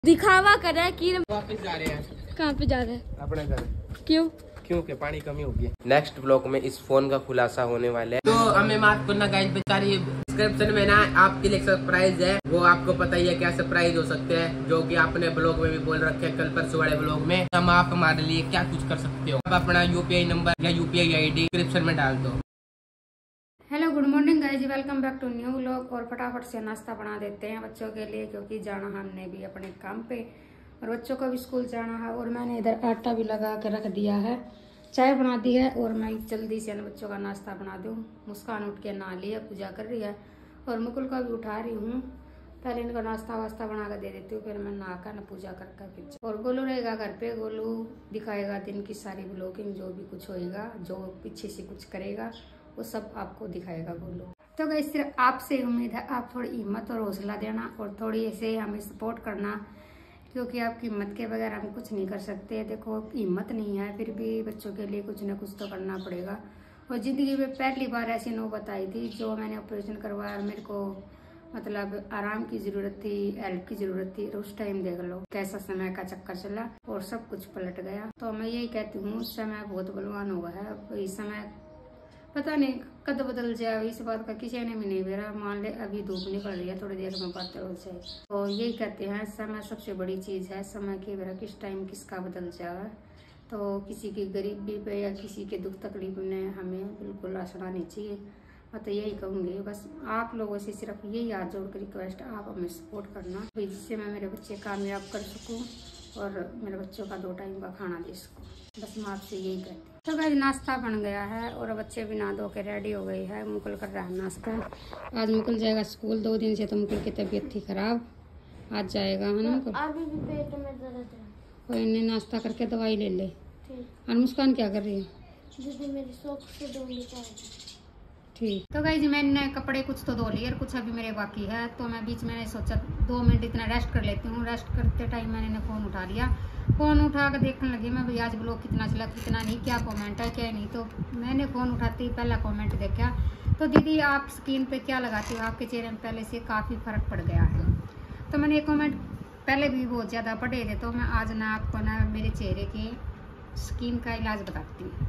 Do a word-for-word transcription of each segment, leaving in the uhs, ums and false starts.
दिखावा कर रहा है कि वापस जा रहे हैं। कहाँ पे जा रहे हैं? अपने घर। क्यों? क्योंकि पानी कमी होगी। नेक्स्ट ब्लॉग में इस फोन का खुलासा होने वाला है, तो हमें माफ करना गाइस, बेचारी डिस्क्रिप्शन में ना आपके लिए सरप्राइज है, वो आपको पता ही है क्या सरप्राइज हो सकते हैं, जो कि आपने ब्लॉग में भी बोल रखे हैं कल परसों वाले ब्लॉग में। हम आप हमारे लिए क्या कुछ कर सकते हो, आप अपना यूपीआई नंबर या यूपीआई आईडी डिस्क्रिप्शन में डाल दो। Hello good morning guys, welcome back to new vlog. और फटाफट से नाश्ता बना देते हैं बच्चों के लिए, क्योंकि जाना हमने भी अपने काम पे और बच्चों को भी स्कूल जाना है। और मैंने इधर आटा भी लगा के रख दिया है, चाय बना दी है और मैं जल्दी से बच्चों का नाश्ता बना दूं। मुस्कान उठ के नहा लिया, पूजा कर रही है और मुकुल का भी उठा रही हूँ। पहले इनका नाश्ता वास्ता बना कर दे देती हूँ, फिर मैं नहा कर न पूजा कर कर फिर। और गोलू रहेगा घर पे, गोलू दिखाएगा दिन की सारी ब्लॉगिंग, जो भी कुछ होएगा, जो पीछे से कुछ करेगा वो सब आपको दिखाएगा गोलू। तो गाइस सिर्फ आपसे उम्मीद है आप थोड़ी हिम्मत और हौसला देना और थोड़ी ऐसे हमें सपोर्ट करना, क्योंकि आपकी हिम्मत के बगैर हम कुछ नहीं कर सकते। देखो हिम्मत नहीं है, फिर भी बच्चों के लिए कुछ ना कुछ तो करना पड़ेगा। और ज़िंदगी में पहली बार ऐसी नौबत आई थी, जो मैंने ऑपरेशन करवाया, मेरे को मतलब आराम की ज़रूरत थी, हेल्प की ज़रूरत थी। और उस टाइम देख लो कैसा समय का चक्कर चला और सब कुछ पलट गया। तो मैं यही कहती हूँ, समय बहुत बलवान हुआ है। इस समय पता नहीं कद बदल जाए, इस बात का किसी ने भी नहीं बेरा। मान ले अभी धूप निकल रही है, थोड़ी देर में बात हो जाए। तो यही कहते हैं समय सबसे बड़ी चीज़ है। समय के बेरा किस टाइम किसका बदल जाए, तो किसी की गरीबी पे या किसी के दुख तकलीफ में हमें बिल्कुल आशा नहीं चाहिए। मैं तो यही कहूँगी, बस आप लोगों से सिर्फ यही हाथ जोड़ कर रिक्वेस्ट, आप हमें सपोर्ट करना, जिससे मैं मेरे बच्चे कामयाब कर सकूँ और मेरे बच्चों का दो टाइम का खाना दे सकूँ। बस मैं आपसे यही कहती हूँ। तो गाइस नाश्ता बन गया है और बच्चे भी नहा धो के रेडी हो गई है। मुकुल कर रहा है नाश्ता। आज मुकुल जाएगा स्कूल, दो दिन से तो मुकुल की तबीयत थी खराब, आज जाएगा है ना मुकुल। अभी भी पेट में दर्द है। कोई नहीं, नाश्ता करके दवाई ले ले। ठीक। और मुस्कान क्या कर रही है? दीदी मेरी शौक से दूंगी। ठीक। तो गाइस मैंने कपड़े कुछ तो धो लिए और कुछ अभी मेरे बाकी है, तो मैं बीच में सोचा दो मिनट इतना रेस्ट कर लेती हूँ। रेस्ट करते टाइम मैंने फ़ोन उठा लिया, फ़ोन उठा कर देखने लगी मैं भाई आज ब्लॉग कितना चला कितना नहीं, क्या कमेंट है क्या नहीं। तो मैंने फ़ोन उठाते ही पहला कमेंट देखा, तो दीदी आप स्किन पे क्या लगाती हो, आपके चेहरे में पहले से काफ़ी फ़र्क पड़ गया है। तो मैंने ये कमेंट पहले भी बहुत ज़्यादा पढ़े थे, तो मैं आज ना आपको ना मेरे चेहरे के स्किन का इलाज बताती हूँ,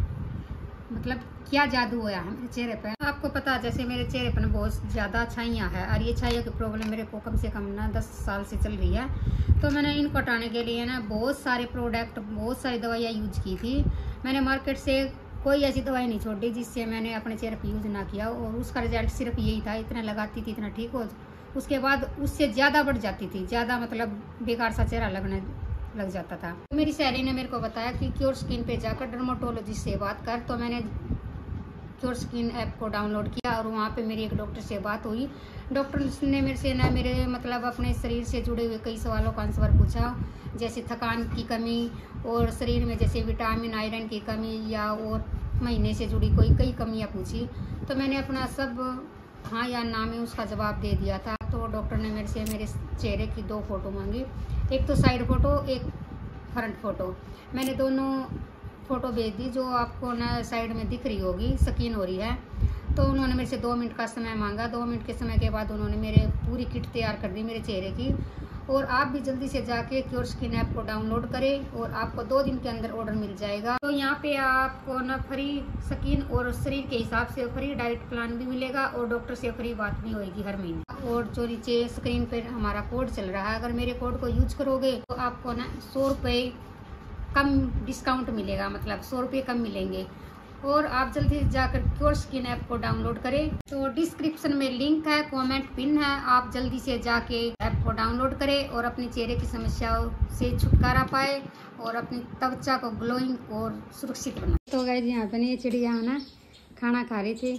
मतलब क्या जादू हुआ है मेरे चेहरे पे। आपको पता जैसे मेरे चेहरे पर बहुत ज़्यादा छाइयाँ है और ये छाइयों की प्रॉब्लम मेरे को कम से कम ना दस साल से चल रही है। तो मैंने इनको हटाने के लिए ना बहुत सारे प्रोडक्ट, बहुत सारी दवाइयाँ यूज की थी। मैंने मार्केट से कोई ऐसी दवाई नहीं छोड़ी जिससे मैंने अपने चेहरे पर यूज़ ना किया, और उसका रिजल्ट सिर्फ यही था, इतना लगाती थी इतना ठीक हो, उसके बाद उससे ज़्यादा बढ़ जाती थी, ज़्यादा मतलब बेकार सा चेहरा लगने लग जाता था। मेरी सहेली ने मेरे को बताया कि क्योर स्किन पे जाकर डर्माटोलॉजिस्ट से बात कर, तो मैंने क्योर स्किन ऐप को डाउनलोड किया और वहाँ पे मेरी एक डॉक्टर से बात हुई। डॉक्टर ने मेरे से ना मेरे मतलब अपने शरीर से जुड़े हुए कई सवालों का आंसर पूछा, जैसे थकान की कमी और शरीर में जैसे विटामिन आयरन की कमी या और महीने से जुड़ी कोई कई कमियाँ पूछी। तो मैंने अपना सब हाँ या ना में उसका जवाब दे दिया था। तो डॉक्टर ने मेरे से मेरे चेहरे की दो फोटो मांगी, एक तो साइड फोटो एक फ्रंट फोटो। मैंने दोनों फोटो भेज दी, जो आपको ना साइड में दिख रही होगी स्किन हो रही है। तो उन्होंने मेरे से दो मिनट का समय मांगा, दो मिनट के समय के बाद उन्होंने मेरे पूरी किट तैयार कर दी मेरे चेहरे की। और आप भी जल्दी से जाके क्योर स्किन ऐप को डाउनलोड करें और आपको दो दिन के अंदर ऑर्डर मिल जाएगा। तो यहाँ पे आपको ना फ्री स्किन और शरीर के हिसाब से फ्री डाइट प्लान भी मिलेगा और डॉक्टर से फ्री बात भी होगी हर महीने। और जो नीचे स्क्रीन पर हमारा कोड चल रहा है, अगर मेरे कोड को यूज करोगे तो आपको ना सौ रुपये कम डिस्काउंट मिलेगा, मतलब सौ रुपये कम मिलेंगे। और आप जल्दी जाकर क्योर स्किन ऐप को डाउनलोड करें। तो डिस्क्रिप्शन में लिंक है, कमेंट पिन है, आप जल्दी से जाके ऐप को डाउनलोड करें और अपनी चेहरे की समस्याओं से छुटकारा पाए और अपनी त्वचा को ग्लोइंग और सुरक्षित बनाए। तो गाइस यहाँ पे ये चिड़िया ना खाना खा रही थी,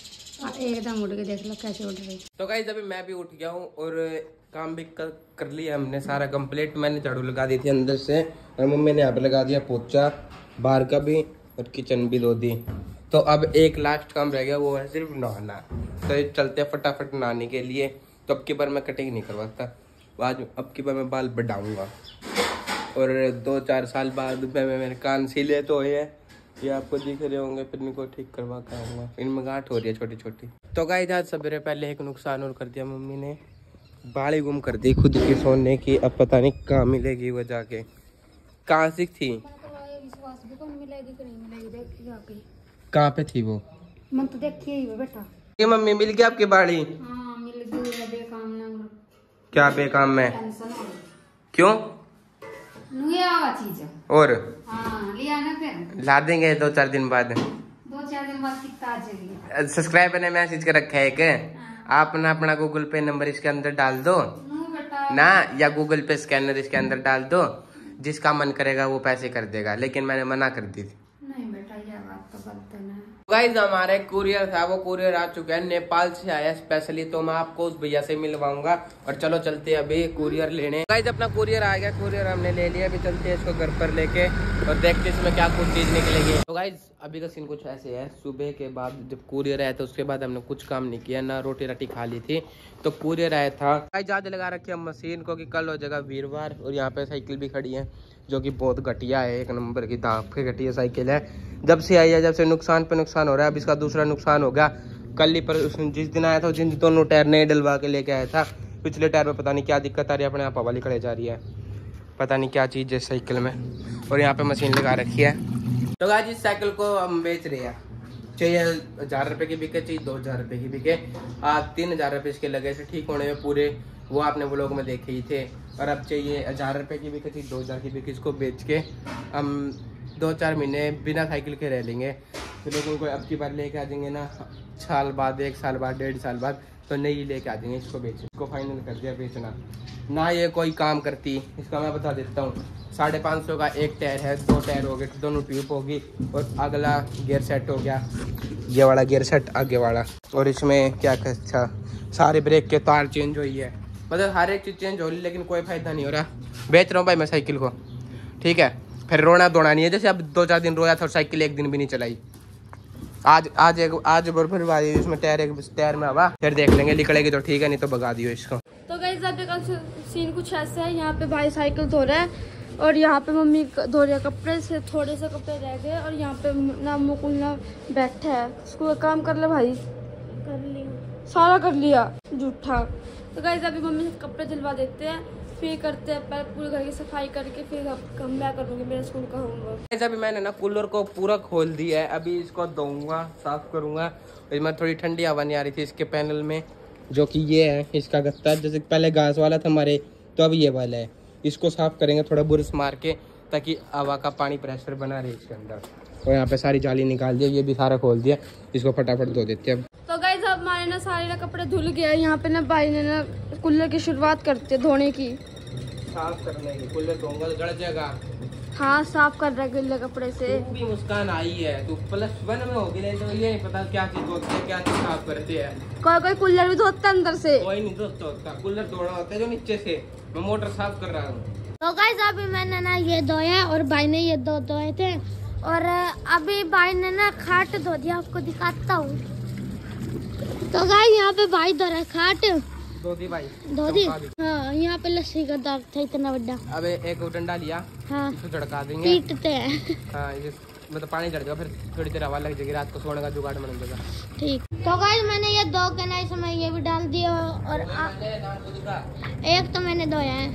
एकदम उठ के देख लो कैसे उठ रही। तो गाइस अभी मैं भी उठ गया हूँ और काम भी कर, कर लिया हमने सारा कंप्लीट। मैंने झाड़ू लगा दी थी अंदर से और मम्मी ने यहाँ पे लगा दिया पोछा, बाहर का भी और किचन भी धो दी। तो अब एक लास्ट काम रह गया, वो है सिर्फ नहाना। तो चलते हैं फटाफट नहाने के लिए। तो अब की बार मैं कटिंग नहीं करवाता, आज अब की बार मैं बाल बढ़ाऊंगा। और दो चार साल बाद मैं मेरे कान सीले तो है, ये आपको दिख रहे होंगे, फिर इनको ठीक करवा के आऊंगा। इनमें गांठ हो रही है छोटी छोटी। तो गाइस आज सवेरे पहले एक नुकसान और कर दिया मम्मी ने, बाड़ी गुम कर दी खुद की सोने की। अब पता नहीं कहाँ मिलेगी वो जाके। कहाँ से थी? कहाँ पे थी वो? मन तो देखिए बेटा। ये मम्मी मिल गया आपकी बाड़ी? हाँ मिल गई। बेकाम ना। क्या बेकाम में? क्यों? चीज और हाँ लिया ना फिर ला देंगे दो चार दिन बाद। दो चार दिन बाद कितना आ जाएगी। सब्सक्राइबर ने मैसेज कर रखा है कि आप ना अपना गूगल पे नंबर इसके अंदर डाल दो ना, या गूगल पे स्कैनर इसके अंदर डाल दो, जिसका मन करेगा वो पैसे कर देगा। लेकिन मैंने मना कर दी थी। नहीं बेटा ये बात तो गलत है ना। गाइस हमारे कुरियर था, वो कुरियर आ चुका है, नेपाल से आया स्पेशली। तो मैं आपको उस भैया से मिलवाऊंगा। और चलो चलते हैं अभी कुरियर लेने। गाइस अपना कुरियर आ गया, कुरियर हमने ले लिया। अभी चलते हैं इसको घर पर लेके और देखते हैं इसमें क्या कुछ चीज निकलेगी। तो गाइस अभी का सीन कुछ ऐसे है। सुबह के बाद जब कुरियर आया था उसके बाद हमने कुछ काम नहीं किया, ना रोटी राटी खा ली थी। तो कुरियर आया था। गाइस ज्यादा लगा रखी है मशीन को कि कल हो जाएगा वीरवार। और यहाँ पे साइकिल भी खड़ी है जो कि बहुत घटिया है, एक नंबर की दाप की घटिया साइकिल है। जब से आई है जब से नुकसान पे नुकसान हो रहा है। अब इसका दूसरा नुकसान हो गया। कल ही पर उसने जिस दिन आया था जिन दोनों टायर नए डलवा के लेके आया था, पिछले टायर में पता नहीं क्या दिक्कत आ रही है, अपने आप हवा निकले जा रही है, पता नहीं क्या चीज़ है साइकिल में। और यहाँ पे मशीन लगा रखी है। तो गाइस इस साइकिल को हम बेच रहे हैं। चाहिए हजार रुपये की बिके, चाहिए दो हजार रुपये की बिके। आज तीन हजार रुपये इसके लगे थे ठीक होने में पूरे, वो आपने वो लोग में देखे ही थे। और अब चाहिए हजार रुपये की बिके, चाहिए दो हजार की बिके। इसको बेच के हम दो चार महीने बिना साइकिल के रह लेंगे। तो लोगों को अब की बार लेके आ जाएंगे ना, साल बाद, एक साल बाद, डेढ़ साल बाद, तो नई लेके आ जाएंगे। इसको बेच, इसको फाइनल कर दिया बेचना। ना ये कोई काम करती, इसका मैं बता देता हूँ। साढ़े पाँच सौ का एक टायर है, दो टायर हो गए, दोनों ट्यूब होगी और अगला गियर सेट हो गया, ये वाला गियर सेट आगे वाला। और इसमें क्या अच्छा सारे ब्रेक के तार चेंज हुई है, मतलब हर एक चीज़ चेंज हो रही, लेकिन कोई फायदा नहीं हो रहा। बेच रहा हूँ भाई मैं साइकिल को, ठीक है। फिर रोना धोना नहीं है, जैसे अब दो चार दिन रोया था और साइकिल एक दिन भी नहीं चलाई। आज आज एक आज बर्फर भाई इसमें टायर एक टायर में हवा, फिर देख लेंगे निकलेगी तो ठीक है, नहीं तो भगा दियो इसको। तो गाइस अभी का सीन कुछ ऐसा है। यहाँ पे भाई साइकिल धो रहा है और यहाँ पे मम्मी धो रही है कपड़े से, थोड़े से कपड़े रह गए। और यहाँ पे ना मुकुल ना बैठा है, उसको काम कर ले भाई। कर लिया, सारा कर लिया, झूठा। तो गाइस अभी मम्मी से कपड़े दिलवा देते हैं, फिर करते हैं पहले पूरे घर की सफाई करके, फिर अब मैं करूँगी मेरे स्कूल का होमवर्क। अभी मैंने ना कूलर को पूरा खोल दिया है, अभी इसको धोऊंगा, साफ करूंगा। इसमें थोड़ी ठंडी हवा नहीं आ रही थी इसके पैनल में, जो कि ये है इसका गत्ता। जैसे पहले घास वाला था हमारे, तो अब ये वाला है। इसको साफ करेंगे थोड़ा बुरश मार के, ताकि हवा का पानी प्रेशर बना रहे इसके अंदर। और यहाँ पे सारी जाली निकाल दिया, ये भी सारा खोल दिया, इसको फटाफट धो देते हैं। तो गाइस अब हमारे ना सारे ना कपड़े धुल गए। यहाँ पे ना भाई ने ना कूलर की शुरुआत करते हैं धोने की, साफ करने की। कूलर धोऊंगा तो गड़ जाएगा। हाँ साफ कर रहा है कपड़े से। भी मुस्कान आई है, तू प्लस वन में होगी, नहीं तो ये नहीं पता क्या चीज धोते हैं, क्या चीज साफ करते हैं। कोई कोई कूलर भी धोता अंदर से, कोई नहीं धोता होता। कूलर धोना होता है जो नीचे से। मैं मोटर साफ कर रहा हूँ। तो गाइस अभी मैंने ना ये धोया और भाई ने ये दो धोए थे। और अभी भाई ने ना खाट धो दिया, आपको दिखाता हूँ। तो गाइस यहाँ पे भाई धो रहा है खाट, धो दी भाई, धो दी। हाँ यहाँ पे लस्सी का दाग था इतना बड़ा। अब एक डंडा लिया, हाँ इसको झड़का देंगे, पीटते हैं। हाँ ये मतलब पानी चढ़ जाएगा, फिर थोड़ी देर हवा लग जाएगी, रात को सोने का जुगाड़ बन जाएगा। ठीक। तो गाइस मैंने ये दो के ना इसमें ये भी डाल दिया। और आ, एक तो मैंने धोया है।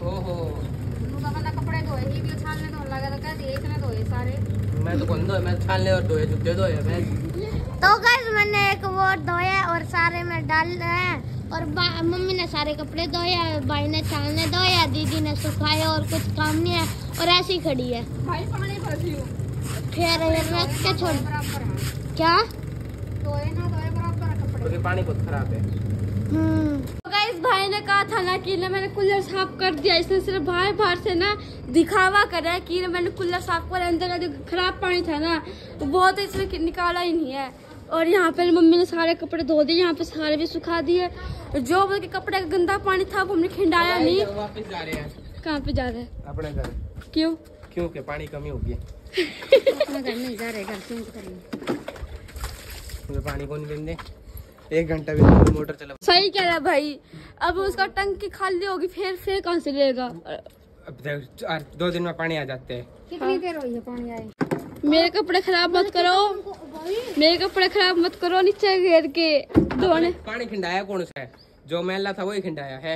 कपड़े धोए ही भी छानने तो लगा तो कह दिए इतने धोए सारे। मैं तो कौन धोए, मैं छानने और धोए, जूते धोए मैं। तो गाइस मैंने एक वो धोया और सारे में डाल रहे हैं। और मम्मी ने सारे कपड़े धोया, भाई ने छानने धोया, दीदी ने सुखाया, और कुछ काम नहीं है और ऐसी खड़ी है। भाई पानी भर दियो, फिर रख के छोड़। बराबर है क्या धोए ना धोए बराबर है कपड़े, क्योंकि पानी बहुत खराब है। हम्म तो गाइस भाई ने कहा था ना कि ना मैंने कूलर साफ कर दिया। इसने सिर्फ बाहर बाहर से ना दिखावा करा है कि ना मैंने कूलर साफ कर, अंदर का जो खराब पानी था ना वो तो इसने निकाला ही नहीं है। और यहाँ पे मम्मी ने सारे कपड़े धो दिए, यहाँ पे सारे भी सुखा दिए। जो मतलब कपड़े का गंदा पानी था वो हमने खिंडाया नहीं। वापस जा रहे हैं। कहाँ पे जा रहे हैं? अपने घर। क्यों? क्योंकि पानी कमी होगी। अपने घर नहीं जा रहे, घर क्यों करेंगे, मुझे पानी को नहीं देंगे। एक घंटा भी मोटर चला। सही कह रहा है भाई, अब उसका टंकी खाली होगी, फिर फिर कहाँ से लेगा? अब दो दिन में पानी आ जाते हैं। कितनी देर हुई है पानी आए? मेरे कपड़े खराब मत करो, मेरे कपड़े खराब मत करो नीचे घेर के धोने। पानी खिंडाया कौन सा है? जो मैला था वही खिंडाया है। तो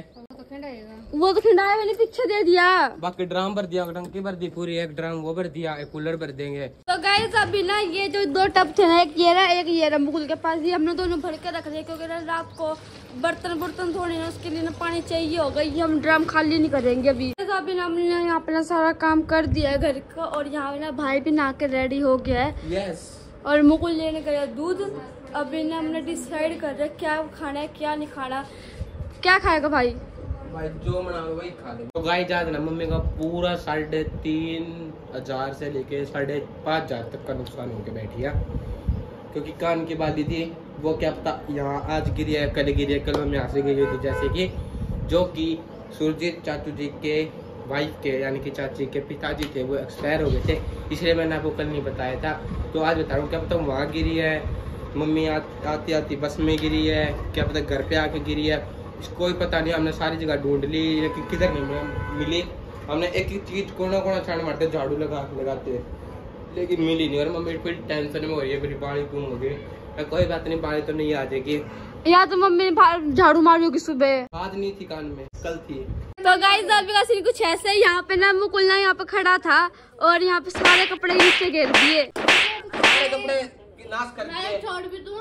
खिंडाएगा। वो तो खिंडाया मैंने पीछे दे दिया। बाकी ड्राम भर दिया, टंकी भर दी पूरी, एक ड्राम वो भर दिया, एक कूलर भर देंगे। तो गाइस अभी ना ये जो दो टब थे ना, एक ये रहा एक ये रहा मुकुल के पास, ये हमने दोनों भर के रख दिए क्योंकि रात को बर्तन बर्तन धोने ना उसके लिए ना पानी चाहिए होगा। ये हम ड्राम खाली नहीं करेंगे अभी। तो अभी ना हमने यहाँ पे ना सारा काम कर दिया है घर का, और यहाँ ना भाई भी नहा के रेडी हो गया है। यस। और मुकुल लेने गया दूध। अभी ना हमने डिसाइड कर रहा क्या खाना है क्या नहीं खाना। क्या खाएगा भाई? भाई जो बनाओ वही खा ले। तो गाय जात ना मम्मी का पूरा साढ़े तीन हजार से लेके साढ़े पाँच हजार तक का नुकसान होके बैठी है, क्योंकि कान की बाली थी वो क्या पता यहाँ आज गिरी है कल गिरी है, कल हम यहाँ से गई थी, जैसे कि जो कि सुरजीत चाचू जी के वाइफ के यानी कि चाची के पिताजी थे वो एक्सपायर हो गए थे, इसलिए मैंने आपको कल नहीं बताया था। तो आज बता रहा हूँ, क्या पता वहाँ गिरी है, मम्मी आ, आती आती बस में गिरी है, क्या पता घर पे आके गिरी है, कोई पता नहीं। हमने सारी जगह ढूंढ ली लेकिन किधर नहीं मिली। हमने एक एक चीज कोना कोना छान मारते झाड़ू लगा लगाते लेकिन मिली नहीं। और मम्मी फिर टेंशन में हो रही है, मेरी बाड़ी गुम हो गई। कोई बात नहीं, बाड़ी तो नहीं आ जाएगी। या तो मम्मी ने झाड़ू मारी होगी सुबह। आज नहीं थी कान में, कल थी। तो गाइस अभी का सीन कुछ ऐसे है। यहाँ पे ना मुकुल ना यहाँ पे खड़ा था और यहाँ पे सारे कपड़े नीचे गिर दिए। कपड़े नाश कर दिए। छोड़ भी दूँ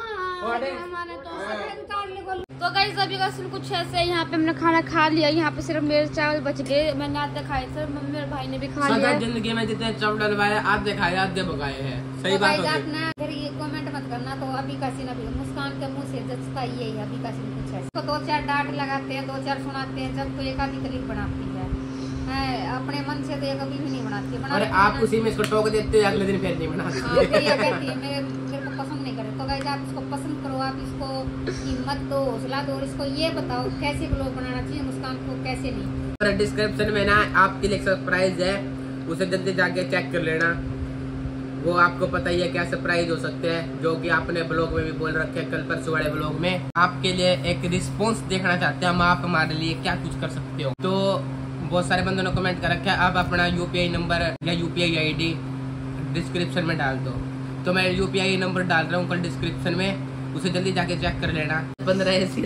तो गाइस अभी का सीन कुछ ऐसे है। यहाँ पे हमने खाना खा लिया, यहाँ पे सिर्फ मेरे चावल बच गए, मैंने आधे खाए थे, मम्मी और भाई ने भी खा लिया। जिंदगी में जितने चावल डलवाए आधे खाए आधे भगाए हैं। सही बात है। आप ना अगर ये कमेंट मत करना। तो अभी का सीन अभी मुस्कान के मुंह से जचता ये है। अभी का सीन कुछ है, तो दो चार डांट लगाते हैं, दो चार सुनाते हैं, जब तो एक आधी क्लिप बनाती है। मैं अपने मन से तो ये कभी भी नहीं बनाती है। अरे आप उसी में इसको टोक देते हैं, अगले दिन फिर नहीं बनाती। हाँ, फिर ये कहती है मेरे मेरे को पसंद नहीं करे। तो गाइस आप इसको पसंद करो, आप इसको हिम्मत दो, हौसला दो, और इसको ये बताओ कैसे ब्लॉग बनाना चाहिए मुस्कान को, कैसे नहीं। और डिस्क्रिप्शन में ना आपके लिए सरप्राइज है, उसे जल्दी जाके चेक कर लेना। वो आपको पता ही है क्या सरप्राइज हो सकते हैं, जो कि आपने ब्लॉग में भी बोल रखे हैं कल परसों वाले ब्लॉग में। आपके लिए एक रिस्पॉन्स देखना चाहते हैं हम, आप हमारे लिए क्या कुछ कर सकते हो। तो बहुत सारे बंदों ने कमेंट कर रखा है, आप अपना यूपीआई नंबर या यूपीआई आईडी डिस्क्रिप्शन में डाल दो। तो मैं यूपीआई नंबर डाल रहा हूँ कल डिस्क्रिप्शन में, उसे जल्दी जाके चेक कर लेना। पंद्रह ऐसी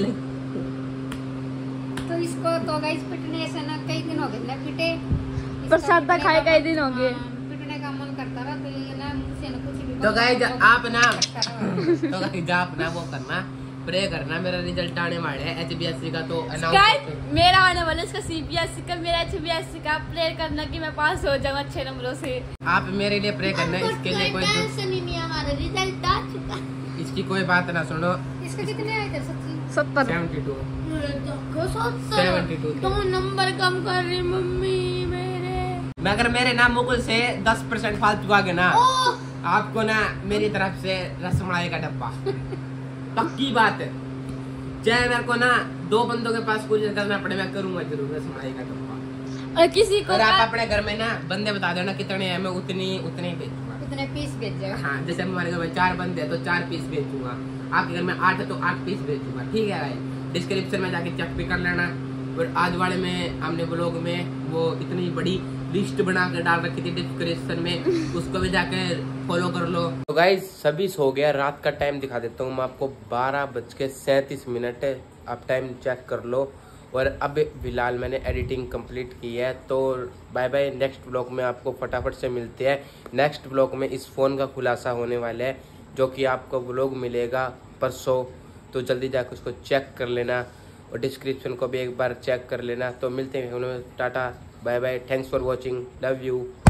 तो इसको तो गाइस पिटने से ना कई दिन हो गए ना पिटे, प्रसाद खाए कई दिन हो गए, पिटने का मन करता रहा। तो ये ना मुझसे ना कुछ भी तो गाइस आप ना तो गाइस आप ना वो करना, प्रे करना मेरा रिजल्ट आने वाला है एचबीएससी का। तो अनाउंस मेरा आने वाला इसका सीबीएसई का, मेरा एचबीएसई का। प्रे करना कि मैं पास हो जाऊँ अच्छे नंबरों से। आप मेरे लिए प्रे करना, इसके लिए कोई टेंशन ही नहीं, हमारा रिजल्ट आ चुका। इसकी कोई बात ना सुनो। इसके कितने आए थे सच्ची? सत्तर सेवेंटी टू सेवेंटी टू तो नंबर कम कर रही मम्मी मेरे। मैं अगर मेरे नाम मुकुल से दस परसेंट फालतू आ गए ना, आपको ना मेरी तरफ से रसमलाई का डब्बा पक्की बात है। चाहे मेरे को ना दो बंदों के पास कुछ करना पड़े, मैं करूंगा जरूर रसमलाई का डब्बा। और किसी को और आप अपने घर में ना बंदे बता देना कितने हैं, मैं उतनी उतने ही भेजूंगा। कितने पीस भेजेगा? हाँ, जैसे हमारे घर में चार बंदे हैं तो चार पीस भेजूंगा, आपके घर में आठ है तो आठ पीस भेजूंगा। ठीक है भाई, डिस्क्रिप्शन में जाके चेक भी कर लेना। और आज वाले में हमने ब्लॉग में वो इतनी बड़ी लिस्ट बना कर डाल रखी थी डिस्क्रिप्शन में, उसको भी जाके फॉलो कर लो। तो गाइस सभी सो गया, रात का टाइम दिखा देता हूँ मैं आपको, बारह बज के सैंतीस मिनट है। आप टाइम चेक कर लो। और अब फिलहाल मैंने एडिटिंग कंप्लीट की है। तो बाय बाय, नेक्स्ट ब्लॉग में आपको फटाफट से मिलते हैं। नेक्स्ट ब्लॉग में इस फ़ोन का खुलासा होने वाला है, जो कि आपको ब्लॉग मिलेगा परसों। तो जल्दी जाकर उसको चेक कर लेना और डिस्क्रिप्शन को भी एक बार चेक कर लेना। तो मिलते हैं, tata bye bye, thanks for watching, love you.